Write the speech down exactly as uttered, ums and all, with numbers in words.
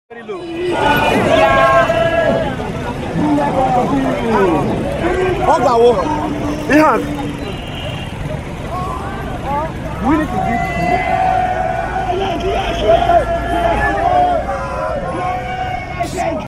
Very low. What's that one? Ihan. We need to beat.